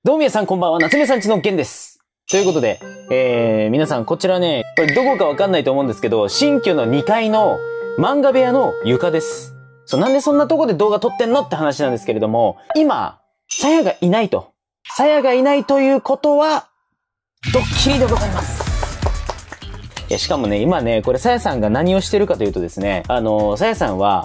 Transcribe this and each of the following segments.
どうも皆さんこんばんは、夏目さんちのげんです。ということで、皆さんこちらね、これどこかわかんないと思うんですけど、新居の2階の漫画部屋の床です。なんでそんなとこで動画撮ってんのって話なんですけれども、今、さやがいないと。さやがいないということは、ドッキリでございます。しかもね、今ね、これさやさんが何をしてるかというとですね、さやさんは、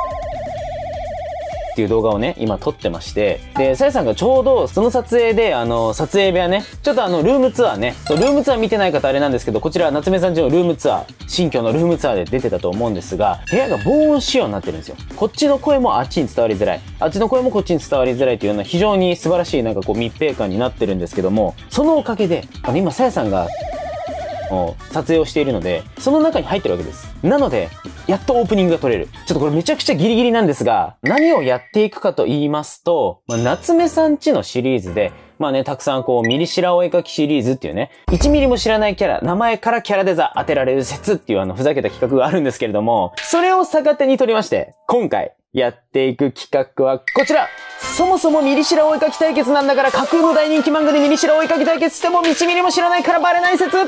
っていう動画をね、今撮ってまして、で、さやさんがちょうどその撮影で、撮影部屋ね、ちょっとルームツアーね、ルームツアー見てない方あれなんですけど、こちら夏目さんちのルームツアー、新居のルームツアーで出てたと思うんですが、部屋が防音仕様になってるんですよ。こっちの声もあっちに伝わりづらい。あっちの声もこっちに伝わりづらいというような非常に素晴らしいなんかこう密閉感になってるんですけども、そのおかげで、今さやさんが、撮影をしているので、その中に入ってるわけです。なので、やっとオープニングが撮れる。ちょっとこれめちゃくちゃギリギリなんですが、何をやっていくかと言いますと、夏目さんちのシリーズで、たくさんこう、ミリシラお絵描きシリーズっていうね、1ミリも知らないキャラ、名前からキャラデザ当てられる説っていうふざけた企画があるんですけれども、それを逆手に取りまして、今回やっていく企画はこちら！そもそもミリシラお絵描き対決なんだから架空の大人気漫画でミリシラお絵描き対決しても1ミリも知らないからバレない説！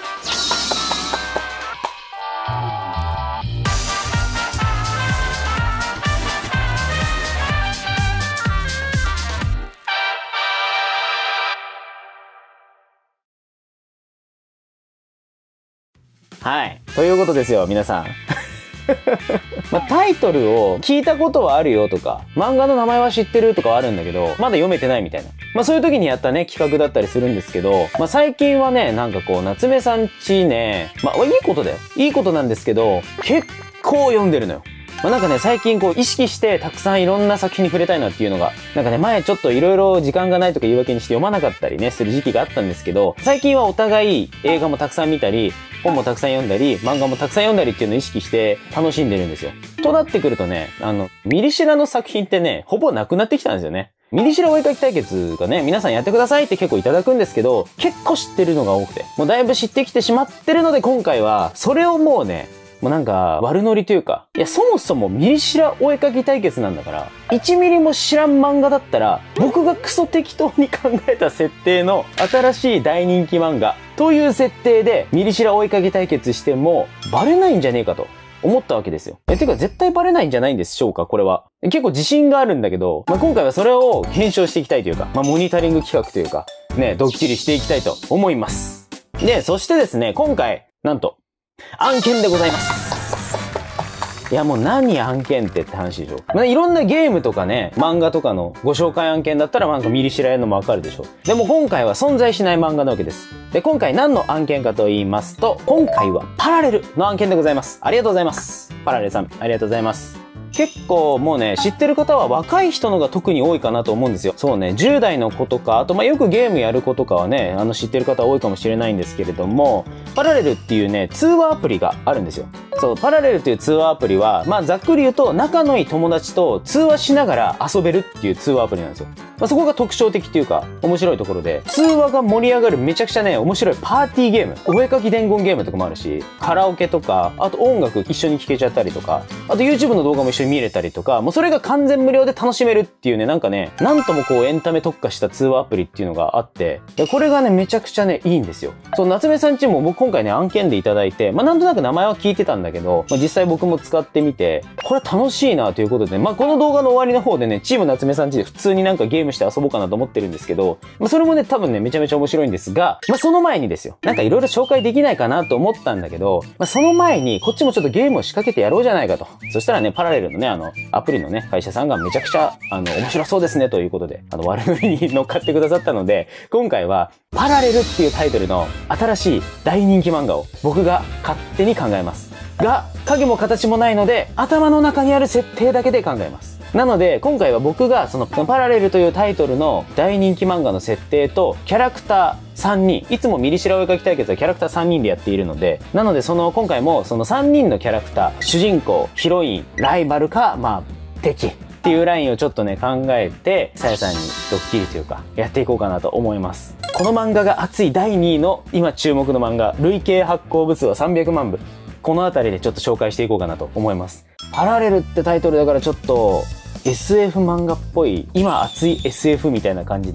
はい。ということですよ、皆さん。タイトルを聞いたことはあるよとか、漫画の名前は知ってるとかはあるんだけど、まだ読めてないみたいな。そういう時にやったね、企画だったりするんですけど、最近はね、なんかこう、夏目さんちね、いいことだよ。いいことなんですけど、結構読んでるのよ。なんかね、最近こう意識してたくさんいろんな作品に触れたいなっていうのが、なんかね、前ちょっといろいろ時間がないとか言い訳にして読まなかったりね、する時期があったんですけど、最近はお互い映画もたくさん見たり、本もたくさん読んだり、漫画もたくさん読んだりっていうのを意識して楽しんでるんですよ。となってくるとね、ミリシラの作品ってね、ほぼなくなってきたんですよね。ミリシラお絵描き対決がね、皆さんやってくださいって結構いただくんですけど、結構知ってるのが多くて、もうだいぶ知ってきてしまってるので今回は、それをもうね、なんか悪ノリというか、いやそもそもミリシラお絵描き対決なんだから、1ミリも知らん漫画だったら、僕がクソ適当に考えた設定の新しい大人気漫画という設定でミリシラお絵描き対決してもバレないんじゃねえかと思ったわけですよ。てか絶対バレないんじゃないんでしょうか、これは。結構自信があるんだけど、今回はそれを検証していきたいというか、モニタリング企画というか、ね、ドッキリしていきたいと思います。で、そしてですね、今回、なんと、案件でございます。いやもう何案件って話でしょ。いろんなゲームとかね、漫画とかのご紹介案件だったらなんかミリシラやるのもわかるでしょ。でも今回は存在しない漫画なわけです。で、今回何の案件かと言いますと、今回はパラレルの案件でございます。ありがとうございます。パラレルさん、ありがとうございます。結構もうね、知ってる方は若い人のが特に多いかなと思うんですよ。そうね、10代の子とか、あとよくゲームやる子とかはね、知ってる方多いかもしれないんですけれども、パラレルっていうね、通話アプリがあるんですよ。そう、パラレルっていう通話アプリは、ざっくり言うと仲のいい友達と通話しながら遊べるっていう通話アプリなんですよ。そこが特徴的っていうか、面白いところで、通話が盛り上がるめちゃくちゃね、面白いパーティーゲーム、お絵描き伝言ゲームとかもあるし、カラオケとか、あと音楽一緒に聴けちゃったりとか、あと YouTube の動画も一緒に見れたりとか、もうそれが完全無料で楽しめるっていうね、なんかね、なんともこうエンタメ特化した通話アプリっていうのがあって、これがね、めちゃくちゃね、いいんですよ。そう、夏目さんちも僕今回ね、案件でいただいて、なんとなく名前は聞いてたんだけど、実際僕も使ってみて、これ楽しいなということで、この動画の終わりの方でね、チーム夏目さんちで普通になんかゲームして遊ぼうかなと思ってるんですけど、それもね、多分ね、めちゃめちゃ面白いんですが、その前にですよ、なんかいろいろ紹介できないかなと思ったんだけど、その前に、こっちもちょっとゲームを仕掛けてやろうじゃないかと。そしたらね、パラレルのね、アプリのね、会社さんがめちゃくちゃ、面白そうですね、ということで、悪ノリに乗っかってくださったので、今回は、パラレルっていうタイトルの新しい大人気漫画を僕が勝手に考えます。が、影も形もないので、頭の中にある設定だけで考えます。なので、今回は僕がそのパラレルというタイトルの大人気漫画の設定とキャラクター3人、いつもミリシラお絵描き対決はキャラクター3人でやっているので、なので今回もその3人のキャラクター、主人公、ヒロイン、ライバルか、敵っていうラインをちょっとね、考えて、さやさんにドッキリというか、やっていこうかなと思います。この漫画が熱い第2位の今注目の漫画、累計発行部数は300万部。このあたりでちょっと紹介していこうかなと思います。パラレルってタイトルだからちょっと SF 漫画っぽい、今熱い SF みたいな感じで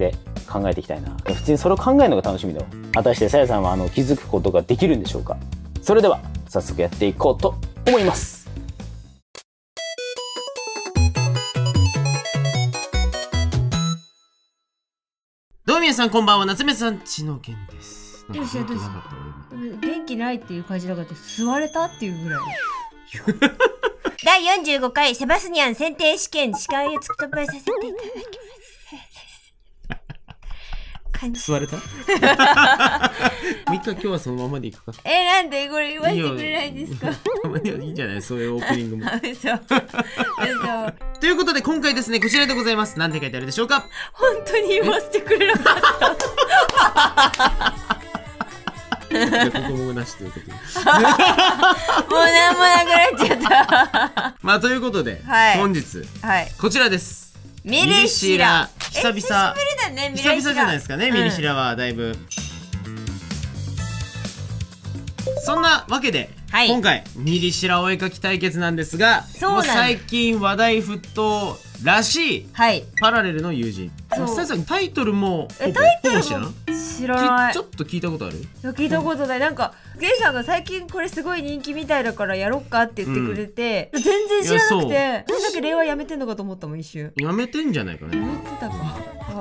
考えていきたいな。普通にそれを考えるのが楽しみだわ。果たしてさやさんは気づくことができるんでしょうか。それでは早速やっていこうと思います。 どうも皆さんこんばんは、夏目さんちのけんです。 どうしたどうした。元気ないっていう感じなかった。座れたっていうぐらい。 第45回セバスニャン選定試験司会を務めさせていただきます。 座れたみっか今日はそのままでいくか。 なんでこれ言わせてくれないんですか。 たまにはいいんじゃない、そういうオープニングも。 嘘。 ということで今回ですね、こちらでございます。何て書いてあるでしょうか。 本当に言わせてくれなかった。 じゃあここもなしということで。 もうなんもなくなっちゃった。 まあということで、 はい、 本日、 はい、 こちらです。 ミリシラ。 久々。 久しぶりだね、 久々じゃないですかね、ミリシラはだいぶ。そんなわけで、はい、今回ミリシラお絵描き対決なんですが、もう最近話題沸騰らしい、はい、パラレルの友人。タイトルもほぼ知らん？ 知らない。 ちょっと聞いたことある？ 聞いたことない。なんかゲイさんが最近これすごい人気みたいだからやろっかって言ってくれて、全然知らなくて、どれだけ令和やめてんのかと思ったもん、一瞬。 やめてんじゃないかな。 やめてたか。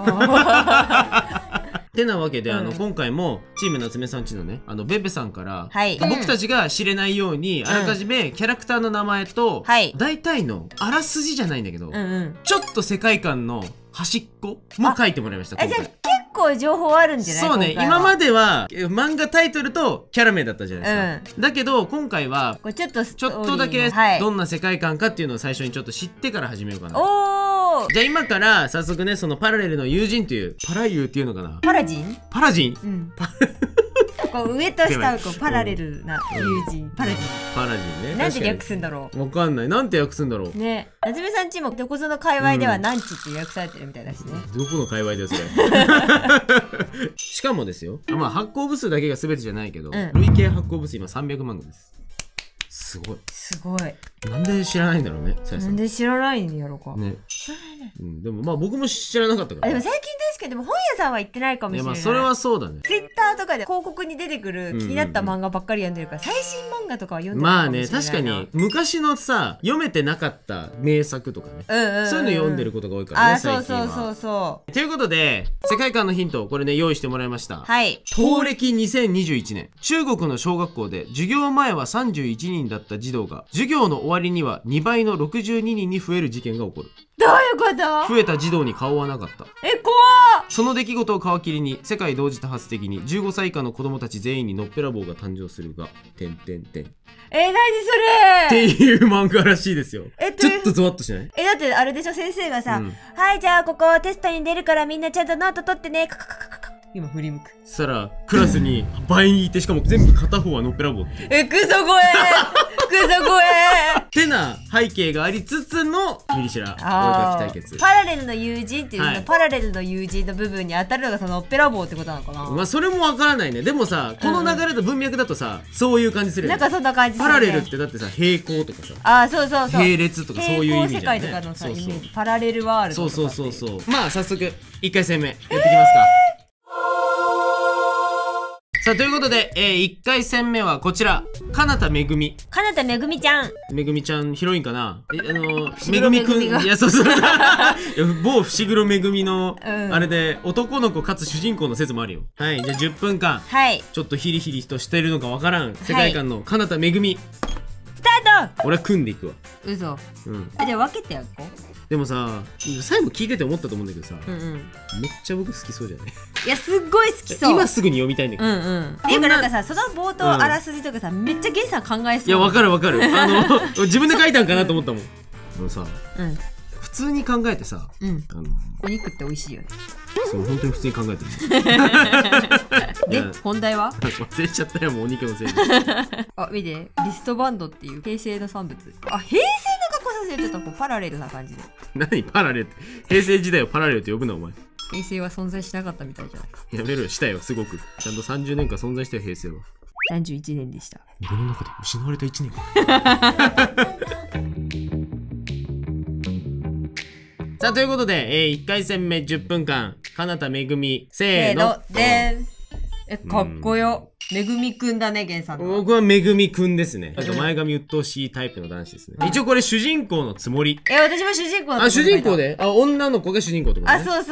てなわけで、今回もチーム夏目さんちのね、ベベさんから、 はい、 僕たちが知れないように、あらかじめキャラクターの名前と、大体のあらすじじゃないんだけど、ちょっと世界観の端っこも書いてもらいました。 じゃあ結構情報あるんじゃない？ そうね、今までは漫画タイトルとキャラ名だったじゃないですか。だけど今回はちょっとだけどんな世界観かっていうのを最初にちょっと知ってから始めようかな。じゃあ今から早速ね、そのパラレルの友人という、パラ友っていうのかな、 パラジン、 パラジン、 こう上と下をこうパラレルな友人、パラジン。 パラジンね。 なんて略すんだろう。 わかんない。なんて訳すんだろう。 ね。夏目さんちもどこぞの界隈では何ちって訳されてるみたいだしね。 どこの界隈だよそれ。しかもですよ。まあ発行部数だけが全てじゃないけど、累計発行部数今300万部です。すごい。 すごい。 なんで知らないんだろうね。 なんで知らないんやろか。 ね。でもまあ僕も知らなかったから。 でも最近確かにでも本屋さんは行ってないかもしれない。 いやまあそれはそうだね。 ツイッターとかで広告に出てくる気になった漫画ばっかり読んでるから、最新漫画とかは読んでるかもしれないな。 まあね、確かに昔のさ、読めてなかった名作とかね、そういうの読んでることが多いからね、最近は。そうということで、世界観のヒントをこれね用意してもらいました。はい。東暦2021年、中国の小学校で授業前は31人だった児童が授業の終わりには2倍の62人に増える事件が起こる。 どういうこと？ 増えた児童に顔はなかった。 怖っ。 その出来事を皮切りに世界同時多発的に15歳以下の子供たち全員にのっぺらぼうが誕生するが、何それっていう漫画らしいですよ。ちょっとゾワッとしない？ だってあれでしょ、先生がさ、はいじゃあここテストに出るからみんなちゃんとノート取ってね、今振り向く。 そしたらクラスに倍にいて、しかも全部片方はのっぺらぼうっていう。 クソ怖えクソ怖えってな背景がありつつのミリシラお絵描き対決。 パラレルの友人っていうの、パラレルの友人の部分に当たるのがそののっぺらぼうってことなのかな。 まあそれもわからないね。でもさ、この流れと文脈だとさ、そういう感じするよね。 なんかそんな感じするね。 パラレルってだってさ、平行とかさ、 そう並列とかそういう意味じゃんね。 平行世界とかのさ、イメージ、パラレルワールドとか。 そうまあ早速1回戦目やっていきますか。さあということで、1回戦目はこちら、かなためぐみ。 かなためぐみちゃん。 めぐみちゃんヒロインかな。めぐみくん、いやそう某伏黒めぐみの、あれで男の子かつ主人公の説もあるよ。はい、じゃあ10分間、ちょっとヒリヒリとしてるのかわからん世界観のかなためぐみ、 スタート。 俺は組んでいくわ。 嘘。じゃあ分けてやっこう。 でもさ、最後聞いてて思ったと思うんだけどさ、めっちゃ僕好きそうじゃない？ いや、すっごい好きそう。 今すぐに読みたいんだけど。 っていうかなんかさ、その冒頭あらすじとかさ、めっちゃゲイさん考えそう。 いや、わかる自分で書いたんかなと思ったもん。さ、普通に考えてさ、 お肉って美味しいよね。 そう、本当に普通に考えてる。 で、本題は忘れちゃったよ、もうお肉のせいで。 見て、リストバンドっていう平成の産物。平成の格好させるとちょっとパラレルな感じで。何パラレルって。平成時代をパラレルって呼ぶな、お前。 平成は存在しなかったみたいじゃないか。 やめろよ、したよ、すごく。ちゃんと30年間存在したよ、平成は。 31年でした。 俺の中で失われた1年。さあということで、1回戦目10分間かなためぐみ。 せーの。でーん。かっこよ。めぐみくんだね、ゲンさんの。 僕はめぐみくんですね。前髪鬱陶しいタイプの男子ですね。一応これ主人公のつもり。 私も主人公だと思った。 主人公で女の子が主人公ってことね。 そう。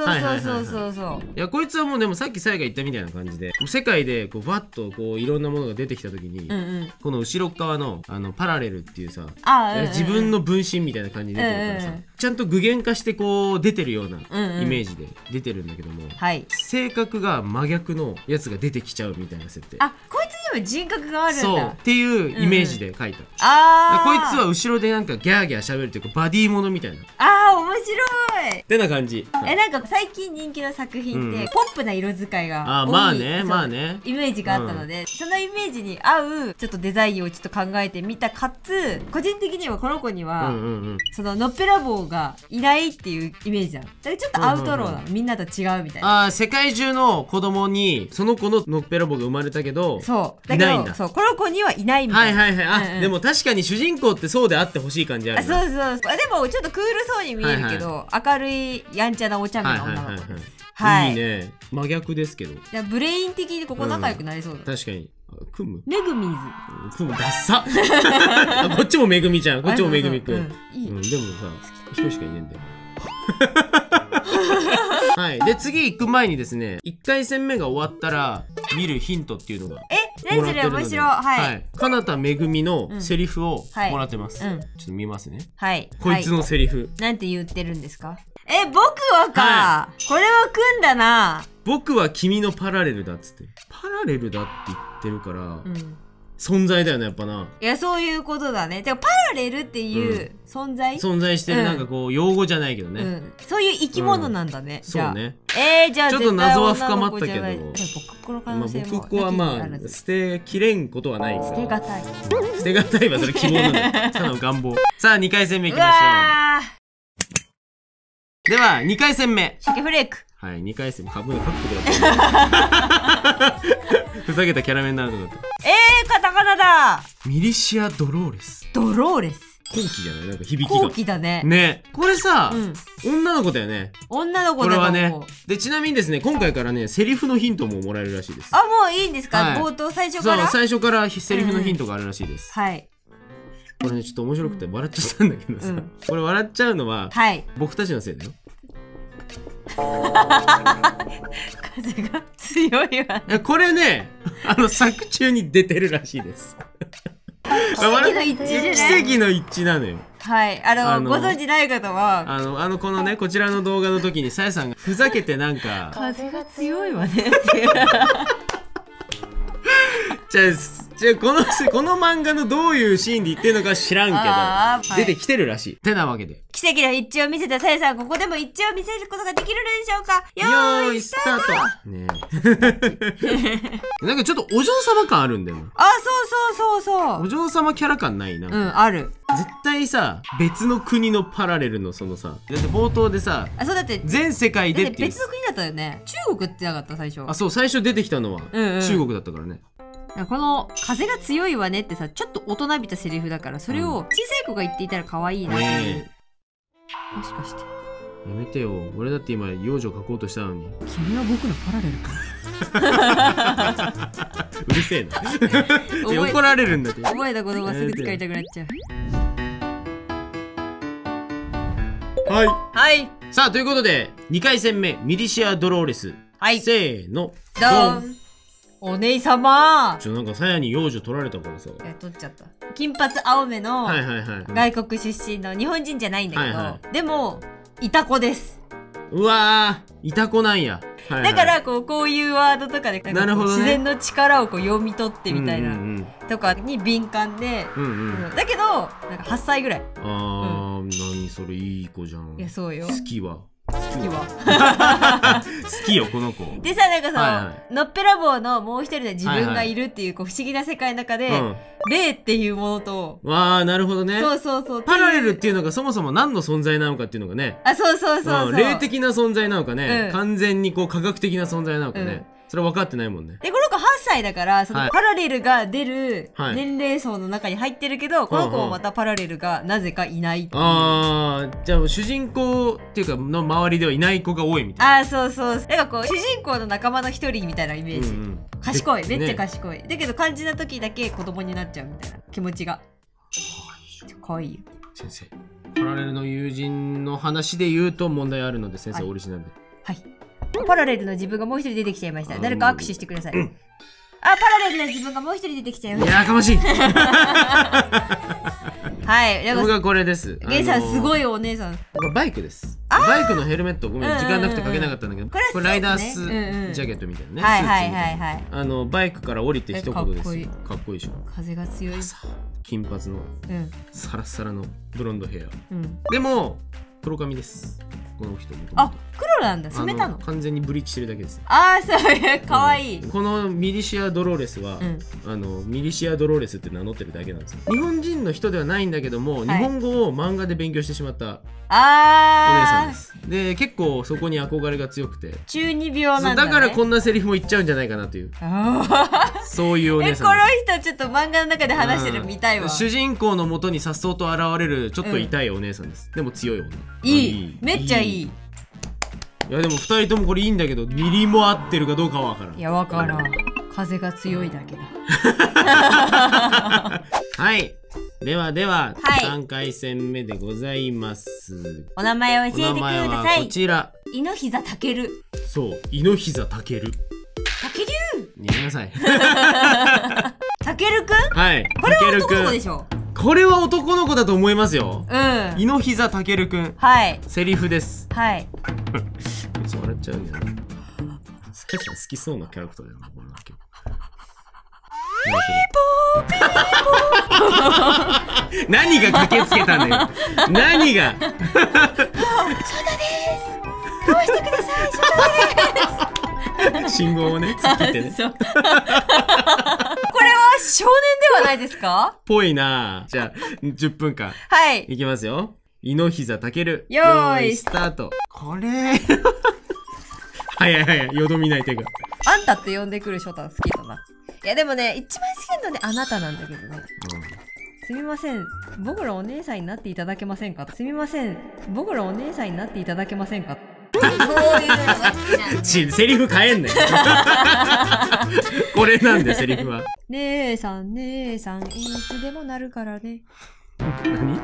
いや、こいつはもうでもさっきさやが言ったみたいな感じで、世界でこうバッとこういろんなものが出てきた時に、この後ろ側のパラレルっていうさ、自分の分身みたいな感じで出てるからさ、ちゃんと具現化してこう出てるようなイメージで出てるんだけども、性格が真逆のやつが出てきちゃうみたいな設定。 こいつにも人格があるんだ。 そうっていうイメージで書いた。こいつは後ろでなんかギャーギャー喋るっていうかバディーものみたいな。 面白いってな感じ。 なんか最近人気の作品ってポップな色使いが多いイメージがあったので、そのイメージに合うちょっとデザインをちょっと考えてみた。かつ個人的にはこの子にはそののっぺらぼうがいないっていうイメージだ。だからちょっとアウトローなの、みんなと違うみたいな。 世界中の子供にその子ののっぺらぼうが生まれたけど、いないんだ。 そう、この子にはいないみたいな。でも確かに主人公ってそうであってほしい感じある。 そう。でもちょっとクールそうに見えるけど、明るいやんちゃなお茶目な女の子。 いいね。真逆ですけど。 ブレイン的にここ仲良くなりそうだ。 確かに。クムめぐみず。 クムダッサ。こっちもめぐみちゃん、こっちもめぐみくん。でもさ、一人しかいねえんだよ。はい。で、次行く前にですね、1回戦目が終わったら見るヒントっていうのが。 何それ面白い。はい。 かなためぐみのセリフをもらってます。ちょっと見ますね。こいつのセリフ。 なんて言ってるんですか？僕はか。これはくんだな。 僕は君のパラレルだっつって。パラレルだって言ってるから、存在だよね、やっぱな。 いや、そういうことだね。でもパラレルっていう存在してる、なんかこう用語じゃないけどね。 そういう生き物なんだね。 そうね。 じゃあちょっと謎は深まったけど、 僕はまあ捨てきれんことはないから。 捨てがたい。 捨てがたいはそれ希望なんだよ。ただの願望。さあ2回戦目いきましょう。では2回戦目。 鮭フレーク。 はい、2回戦かぶる書くとこだった。ふざけたキャラメンになるとこだった。 カタカナだ。 ミリシア・ドローレス。 ドローレス。 後期じゃない？なんか響きが。 後期だね。 ね。これさ、女の子だよね。 女の子だよ。 これはね。で、ちなみにですね、今回からね、セリフのヒントももらえるらしいです。 もういいんですか？冒頭最初から？ そう、最初からセリフのヒントがあるらしいです。 はい。 これね、ちょっと面白くて笑っちゃったんだけどさ。これ笑っちゃうのは、僕たちのせいだよ。 風が強いわ。 これね、作中に出てるらしいです。 奇跡の一致じゃない？ 奇跡の一致なのよ。 はい。ご存知ない方は、 このね、こちらの動画の時にさやさんがふざけてなんか風が強いわねっていう。 じゃあこの漫画のどういうシーンで言ってるのか知らんけど、出てきてるらしい。てなわけで。 奇跡の一致を見せたさやさん、ここでも一致を見せることができるのでしょうか？ よーい、スタート。ねえ。なんかちょっとお嬢様感あるんだよな。 そう。 お嬢様キャラ感ないな。 ある。 絶対さ、別の国のパラレルのそのさ、だって冒頭でさ、 そうだって全世界でっていう。 別の国だったよね。中国ってなかった最初。 そう、最初出てきたのは中国だったからね。 この風が強いわねってさ、ちょっと大人びたセリフだから、それを小さい子が言っていたら可愛いなっていう。もしかして。 やめてよ。俺だって今幼女書こうとしたのに。 君は僕のパラレルか。 うるせえな。怒られるんだって。 覚えた言葉すぐ使いたくなっちゃう。 はい。さあ、ということで、2回戦目、ミリシア・ドローレス。せーの。 ドン。お姉様。 なんかさやに幼女取られたからさ。 取っちゃった。金髪青目の外国出身の日本人じゃないんだけど、でもイタコです。 うわー、イタコなんや。 だからこういうワードとかで自然の力を読み取ってみたいなとかに敏感で、だけどなんか8歳ぐらい。 何それ、いい子じゃん。 いや、そうよ。 好きは好きよこの子でさ、なんかさ、のっぺらぼうのもう一人で自分がいるっていう不思議な世界の中で、霊っていうものと、 なるほどね。 そうパラレルっていうのがそもそも何の存在なのかっていうのがね、 そう霊的な存在なのかね、完全に科学的な存在なのかね、それは分かってないもんね。 で、この子8 歳だから、そのパラレルが出る年齢層の中に入ってるけど、この子もまたパラレルがなぜかいないっていう。 ああ、じゃあ主人公っていうかの周りではいない子が多いみたいな。 ああ、そうそう。なんかこう、主人公の仲間の一人みたいなイメージ。賢い。めっちゃ賢い。だけど肝心な時だけ子供になっちゃうみたいな気持ちが。かわいいよ。 先生。パラレルの友人の話で言うと問題あるので、先生オリジナルで。 はい。パラレルの自分がもう一人出てきちゃいました。誰か握手してください。あ、パラレルの自分がもう一人出てきちゃいました。 やかましい。 はい。 僕がこれです。 ゲイさんすごいお姉さん。 バイクです。バイクのヘルメット、ごめん、時間なくてかけなかったんだけど、これライダースジャケットみたいなね。 はいはいはいはい。 バイクから降りて一言です。かっこいいでしょ。 風が強い。 金髪のサラッサラのブロンドヘア。でも黒髪です。この人も。 あ、黒なんだ。染めたの？ 完全にブリーチしてるだけです。 ああ、そういう、かわいい。 このミリシア・ドローレスは、ミリシア・ドローレスって名乗ってるだけなんですよ。日本人の人ではないんだけども、日本語を漫画で勉強してしまったお姉さんです。で、結構そこに憧れが強くて。 中二病なんだね。 だからこんなセリフも言っちゃうんじゃないかなという。そういうお姉さん。 この人ちょっと漫画の中で話してるみたいわ。 主人公のもとにさっそうと現れるちょっと痛いお姉さんです。でも強い女。 いい。めっちゃいい。 いやでも2人ともこれいいんだけど、ミリも合ってるかどうかは分からん。 いや、分からん。風が強いだけだ。 はい。ではでは、3回戦目でございます。 お名前を教えてください。お名前はこちら。 井ノ膝たける。 そう、井ノ膝たける。 たけるー。やめなさい。 たけるくん？ はい。 これは男の子でしょ。 これは男の子だと思いますよ。井ノ膝たけるくん。 はい。 セリフです。 はい。 めっちゃ笑っちゃうね。スカちゃん好きそうなキャラクターだよな、これだけ。ピーポーピーポー。何が駆けつけたんだよ。何が。 ショタです。どうしてください。ショタです。 信号をね、突っ切ってね。 これは少年ではないですか？ ぽいな。じゃあ10分間。 はい。 いきますよ。井ノ膝たける。 よーいスタート。これ。早い早い。よどみない手が。 あんたって呼んでくるショタ好きだな。いやでもね、一番好きなのね、あなたなんだけどね。すみません。僕らお姉さんになっていただけませんか？すみません。僕らお姉さんになっていただけませんか？そういうのが好きなんだ。 セリフ変えんねん。これなんでセリフは。 姉さん、姉さん、いつでもなるからね。 何？お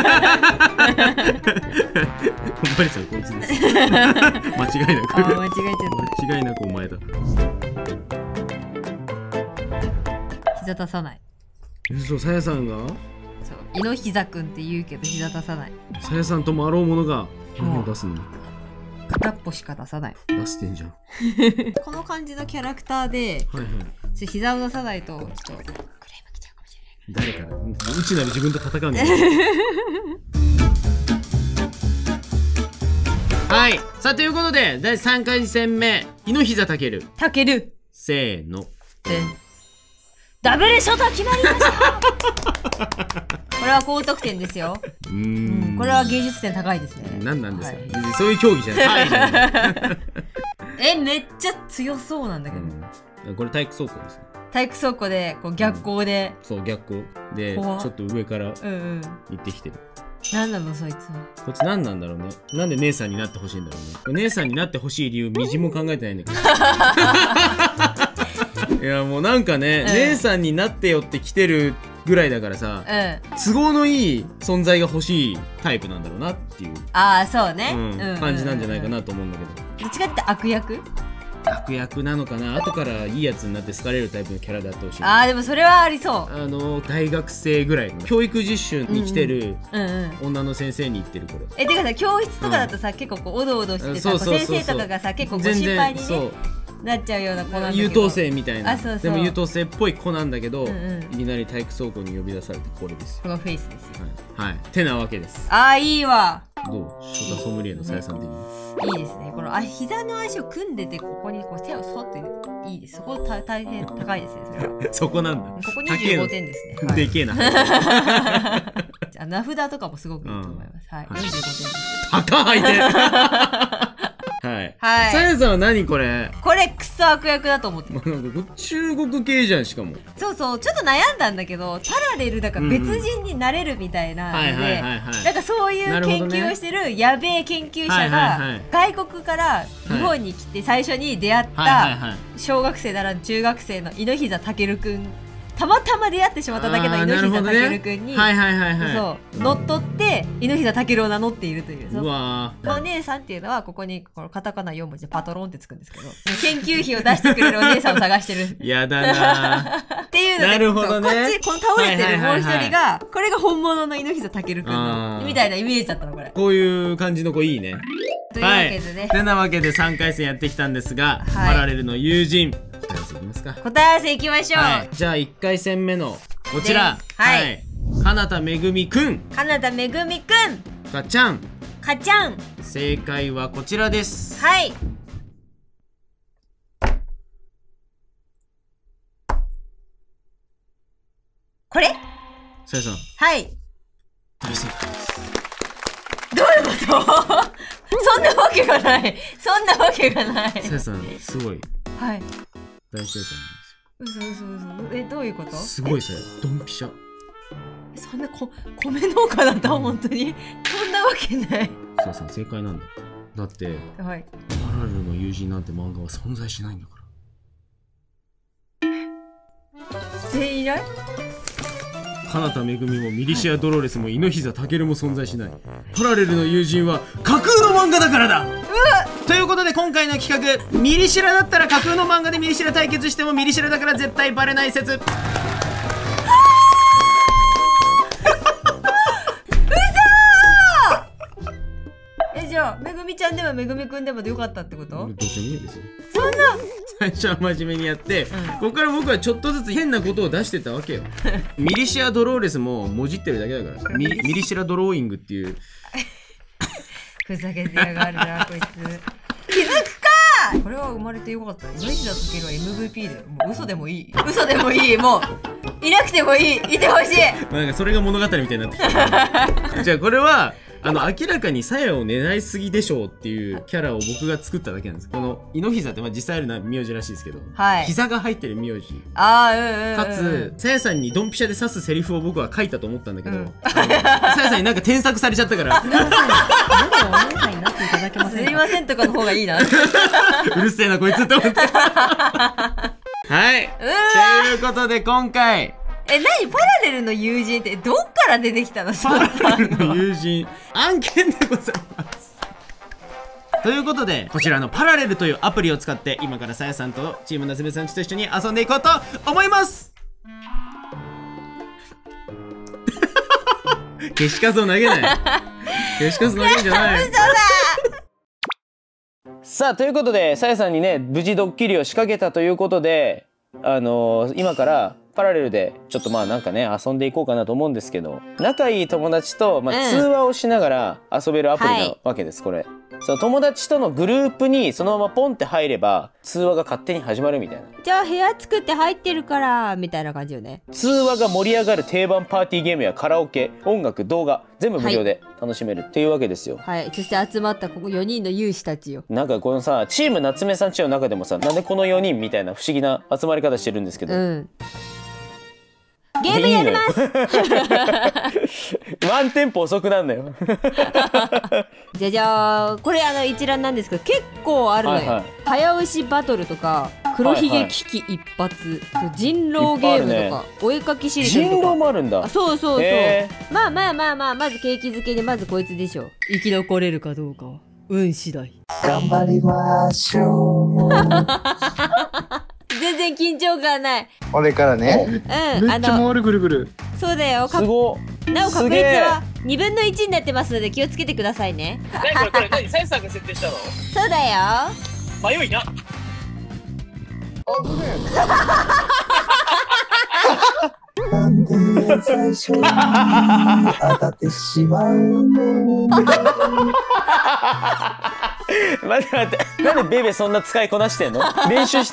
まりさんこいつです。間違いなく。 間違えちゃった。 間違いなくお前だ。 膝立たない。 嘘、さやさんが？ そう、井ノ膝くんって言うけど膝立たない。 さやさんともあろうものが何を出すの？ 片っぽしか出さない。 出してんじゃん。 この感じのキャラクターで、膝を出さないとちょっとクレーム来ちゃうかもしれない。誰から？うちなり自分と戦うんだよ。はい。さあということで第3回戦目、井ノ膝たける。 たける。 せーの。 ダブルショタ決まりました。これは高得点ですよ。これは芸術点高いですね。 何なんですか、はい、そういう競技じゃない。 めっちゃ強そうなんだけど、 これ体育倉庫ですね。 体育倉庫でこう逆光で、 そう逆光でちょっと上から行ってきてる。 何なのそいつは。 こいつ何なんだろうね。なんで姉さんになってほしいんだろうね。姉さんになってほしい理由みじんも考えてないんだけど。いやもうなんかね、姉さんになってよって来てるぐらいだからさ、都合のいい存在が欲しいタイプなんだろうなっていう。 ああそうね、 感じなんじゃないかなと思うんだけど。 どっちかって悪役？ 悪役なのかな。後からいいやつになって好かれるタイプのキャラであってほしい。 ああでもそれはありそう。 大学生ぐらいの教育実習に来てる女の先生に言ってるこれ。 てかさ、教室とかだとさ、結構こうおどおどしてさ、先生とかがさ結構こう心配にねなっちゃうような子なんだけど、 優等生みたいな。 そうでも優等生っぽい子なんだけど、いきなり体育倉庫に呼び出されてこれですよ。 このフェイスですよ。 はいてなわけです。 ああいいわ。 どう？ショタソムリエのさやさん的にいいですね。この膝の足を組んでて、ここにこう手をそっていいです。そこ大変高いですね。それはそこなんだ。 ここ25点ですね。 でけえな。 名札とかもすごくいいと思います。はい、45点です。 墓履いて。はい。 はい。さやさんは何これ？ これクソ悪役だと思ってる。 中国系じゃん、しかも。 そうそう、ちょっと悩んだんだけど、パラレルだから別人になれるみたいなので、なんかそういう研究をしてるやべえ研究者が外国から日本に来て最初に出会った小学生なら中学生の猪膝健くん、たまたま出会ってしまっただけの猪膝健くんに乗っ取って猪膝健を名乗っているという。お姉さんっていうのはここにこのカタカナ4文字でパトロンってつくんですけど、研究費を出してくれるお姉さんを探してる。 やだなっていうので、 なるほどね、 こっちこの倒れてるもう一人がこれが本物の猪膝健くんのみたいなイメージだったのこれ。 こういう感じの子いいね。 というわけでね。 てなわけで3回戦やってきたんですが、パラレルの友人。答え合わせいきますか。 答え合わせいきましょう。 じゃあ1回戦目のこちら。金田めぐみくん。 金田めぐみくん。 かちゃん。 かちゃん。 正解はこちらです。 はい。これ？ さやさん。 はい。 大正解です。 どういうこと？そんなわけがない。そんなわけがない。 さやさん、すごい。 はい。 大正解なんですよ。 嘘。どういうこと？ すごいさ、ドンピシャ。 そんな米農家だった本当に。そんなわけない。 さやさん、正解なんだ。だって、パラレルの友人なんて漫画は存在しないんだから。 全員いない？ 金田めぐみもミリシア・ドロレスも猪膝健も存在しない。パラレルの友人は架空の漫画だからだ。ということで今回の企画、ミリシラだったら架空の漫画でミリシラ対決してもミリシラだから絶対バレない説。 じゃあめぐみちゃんでもめぐみくんでもでよかったってこと？ どうしてもいいですよ。 そんな最初は真面目にやって、ここから僕はちょっとずつ変なことを出してたわけよ。ミリシア・ドローレスももじってるだけだからミリシラ・ドローイングっていうふざけてやがるなこいつ。気づくか。これは生まれてよかった。猪膝健は MVP だよ。もう嘘でもいい。嘘でもいい。もういなくてもいい。いてほしい。 なんかそれが物語みたいになってきた。じゃあこれは明らかにさやを狙いすぎでしょうっていうキャラを僕が作っただけなんです。この猪膝って実際あるのは名字らしいですけど、膝が入ってる名字かつさやさんにドンピシャで刺すセリフを僕は書いたと思ったんだけど、さやさんになんか添削されちゃったからすいませんとかの方がいいな。 うるせえなこいつと思って。はい、ということで今回何パラレルの友人ってどっから出てきたの？ パラレルの友人案件でございます。ということでこちらのパラレルというアプリを使って今からさやさんとチームなつめさんちと一緒に遊んでいこうと思います。消しカスを投げない。消しカス投げるんじゃない。 嘘だ。 さあということでさやさんにね無事ドッキリを仕掛けたということで今からパラレルでちょっとなんかね遊んでいこうかなと思うんですけど、仲いい友達と通話をしながら遊べるアプリなわけです、これ。その友達とのグループにそのままポンって入れば通話が勝手に始まるみたいな。 じゃあ部屋作って入ってるからみたいな感じよね。 通話が盛り上がる定番パーティーゲームやカラオケ、音楽、動画全部無料で楽しめるっていうわけですよ。 はい、そして集まったここ4人の有志たちよ。 なんかこのさチーム夏目さんちの中でもさなんでこの4人みたいな不思議な集まり方してるんですけど、 ゲームやります。 ワンテンポ遅くなんだよ。 じゃあこれ一覧なんですけど結構あるのよ。早押しバトルとか黒ひげ危機一発、人狼ゲームとかお絵かきシリーズとか。 人狼もあるんだ。 そうそうそう。まず景気づけでまずこいつでしょ。生き残れるかどうかは運次第。 頑張りましょう。 全然緊張感ない。 俺からね。 めっちゃ回るぐるぐる。 そうだよ。 すご。 なお確率は2分の1になってますので気をつけてくださいね。 これ何さやさんが設定したの？ そうだよ。 迷いな。 なんで最初に当たってしまうの？ 待ってなんでベベそんな使いこなしてんの？練習した？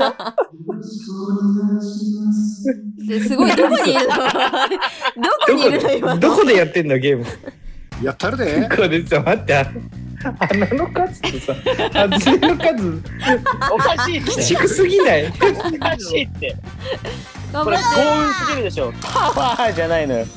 すごい。どこにいるの？どこにいるの今？ どこでやってんのゲーム？ やったるで。 これちょっと待って。 穴の数とさ、外れの数おかしいって。 低すぎない？ おかしいって。これ幸運すぎるでしょ。 パワーじゃないのよ。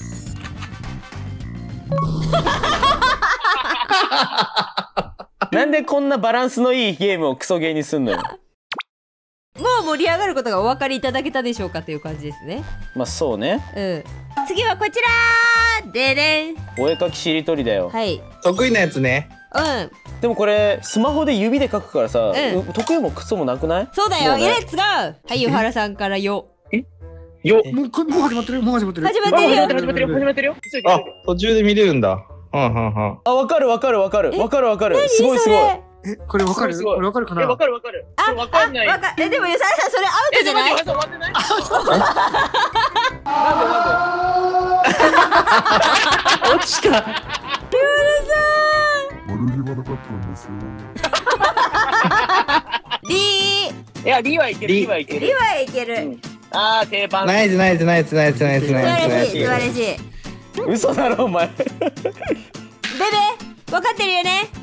なんでこんなバランスのいいゲームをクソゲーにすんのよ。 もう盛り上がることがお分かりいただけたでしょうかという感じですね。 まあそうね。 次はこちらででん。 お絵かきしりとりだよ。 はい。 得意なやつね。 でもこれスマホで指で書くからさ、得意もクソもなくない？ そうだよ。レッツゴー。はい、ゆはらさんからよ。 もう始まってる。 始まってるよ。 あ、途中で見れるんだ。あ、 わかる。すごい。 これわかる？これわかるかな？ わかる。わかんない。 でもゆささんそれアウトじゃない？ 終わってない？ 落ちた。 ゆはらさん。 悪気はなかったんですよ。 いや、リはいける。 リはいける。 ああ、定番。 ナイス。 素晴らしい。 嘘だろお前。 ベベ、分かってるよね。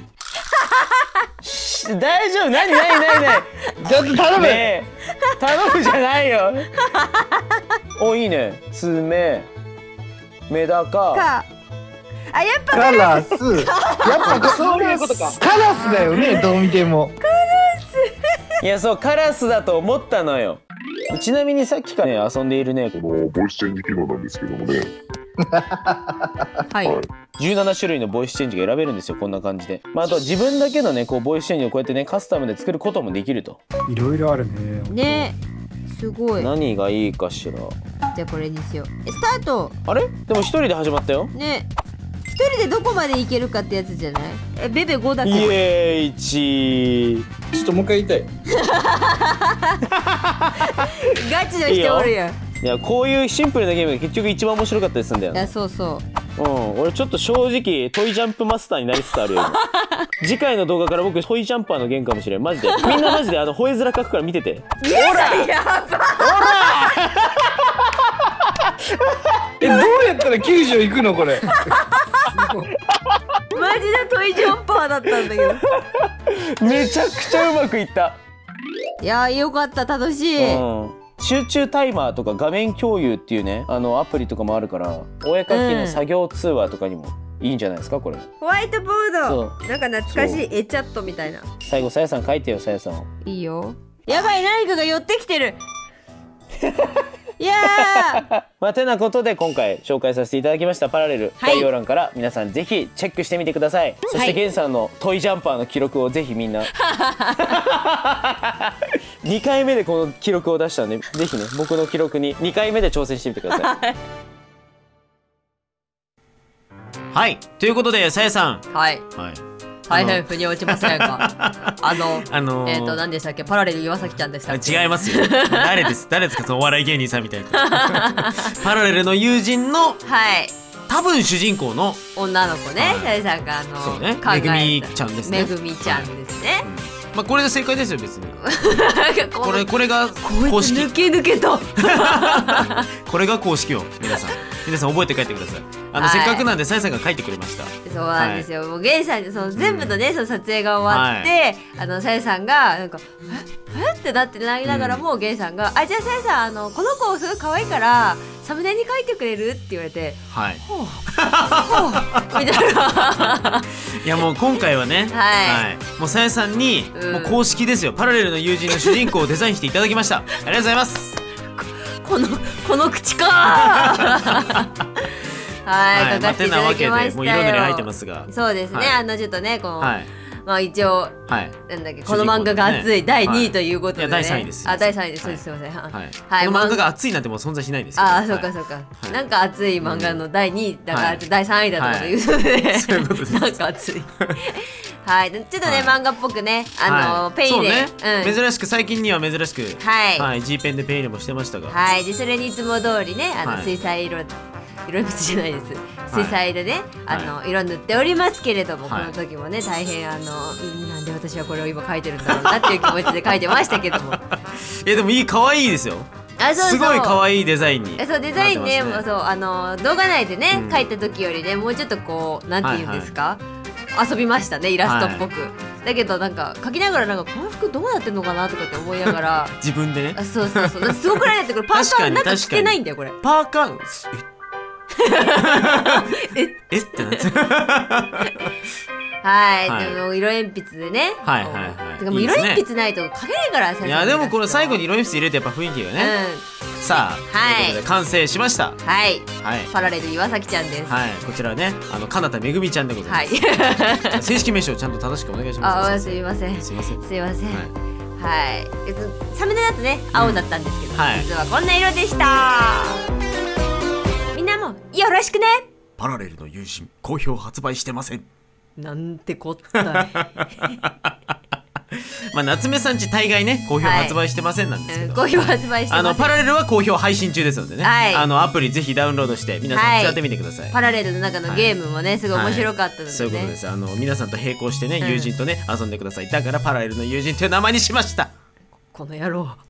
大丈夫。何。 ちょっと頼む。 頼むじゃないよ。お、いいね。爪、メダカ。 あ、やっぱカラス。やっぱそういうことか。カラスだよね、どう見ても。 いや、そう、カラスだと思ったのよ。ちなみにさっきからね、遊んでいるね、 このボイスチェンジ機能なんですけどもね。 はい。 17種類のボイスチェンジが選べるんですよ、こんな感じで。あとは自分だけのね、こうボイスチェンジをこうやってね、カスタムで作ることもできると。 いろいろあるね。 ね、すごい。 何がいいかしら。 じゃあこれにしよう。スタート。 あれ？でも一人で始まったよ。 ね。一人でどこまでいけるかってやつじゃない？ベベ5だけ。 イエーイ1。 ちょっともう一回言いたい。 ガチの人おるやん。 いや、こういうシンプルなゲームが結局一番面白かったりするんだよ。 いや、そうそう。 俺ちょっと正直トイジャンプマスターになりつつあるよ。次回の動画から僕トイジャンパーの弦かもしれん。マジでみんなマジで吠え面書くから見てて。 ほらやばどうやったら90いくのこれ。 マジでトイジャンパーだったんだけど。 めちゃくちゃうまくいった。 いやー、よかった。楽しい。 集中タイマーとか画面共有っていうね、アプリとかもあるから、お絵かきの作業通話とかにもいいんじゃないですか、これ。 ホワイトボード。なんか懐かしいエチャットみたいな。 最後さやさん書いてよ、さやさん。 いいよ。やばい、何かが寄ってきてる。いやー。 まあてなことで今回紹介させていただきましたパラレル、概要欄から皆さんぜひチェックしてみてください。そしてゲンさんのトイジャンパーの記録をぜひみんな2回目でこの記録を出したんで、ぜひね僕の記録に2回目で挑戦してみてください。はい、ということでさやさん、 はい大変腑に落ちませんか。何でしたっけ、パラレル岩崎ちゃんでしたっけ。 違いますよ。誰ですかそのお笑い芸人さんみたいな。パラレルの友人の、多分主人公の女の子ね、さやさんがそうね、めぐみちゃんですね。 めぐみちゃんですね。 まあこれで正解ですよ別に。これが公式。 抜けと。 これが公式よ。皆さん覚えて帰ってください。せっかくなんでさやさんが書いてくれました。 そうなんですよ。もうゲンさんにその全部のね、その撮影が終わって、さやさんがなんかえってなってなりながらも、ゲンさんがじゃあさやさんこの子すごい可愛いからサムネに書いてくれるって言われて、ほうみたいな。 いやもう今回はね、もうさやさんにもう公式ですよ。パラレルの友人の主人公をデザインしていただきました。ありがとうございます。 この口か。はい、書かせていただきましたよ。 もう色塗り入ってますが。 そうですね。ちょっとね、こうまあ一応なんだっけ、この漫画が熱い第2位ということでね。 第3位です。 第3位です。すみません。 はい。この漫画が熱いなんてもう存在しないです。 そうかそうか。なんか熱い漫画の第2位だから第3位だとかいうので、 そういうことです。 なんか熱い。はい、ちょっとね漫画っぽくね、ペン入れ、 珍しく最近には珍しく、G ペンでペン入れもしてましたが、 でそれにいつも通りね、水彩色鉛筆じゃないです。水彩でね、色塗っておりますけれども、この時もね大変なんで私はこれを今描いてるんだろうなっていう気持ちで描いてましたけども。 でも可愛いですよ。すごい可愛いデザインに。 そうデザインね、そう動画内でね描いた時よりね、もうちょっとこうなんていうんですか、 遊びましたね、イラストっぽく。だけどなんか描きながらなんかこの服どうなってんのかなとかって思いながら自分でね。 そうそうそう。だってすごくない？だってこれパーカー中着てないんだよこれ。 パーカーえってなってはい、でも色鉛筆でね。 はいはいはい。 てかもう色鉛筆ないと描けないから。 いやでもこの最後に色鉛筆入れてやっぱ雰囲気がね。さあ、ということで完成しました。 はい。パラレル岩崎ちゃんです。 はい、こちらね、かなためぐみちゃんでございます。正式名称ちゃんと正しくお願いします。 すいません。すいません。すいません。はい。サムネだとね、青だったんですけど、実はこんな色でした。みんなもよろしくね。 パラレルの友人、好評発売してません。 なんてこったい。 まあ夏目さんち大概ね好評発売してませんなんですけど、 好評発売してません。 パラレルは好評配信中ですのでね、アプリぜひダウンロードして皆さん使ってみてください。 パラレルの中のゲームもねすごい面白かったのでね。 そういうことです。皆さんと並行してね友人とね遊んでください。だからパラレルの友人という名前にしました。 この野郎。